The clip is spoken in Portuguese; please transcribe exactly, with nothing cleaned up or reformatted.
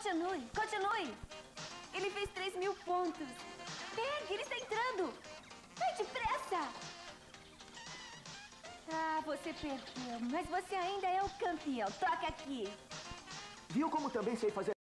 Continue, continue. Ele fez três mil pontos. Pegue, ele está entrando. Vai depressa. Ah, você perdeu, mas você ainda é o campeão. Toca aqui. Viu como também sei fazer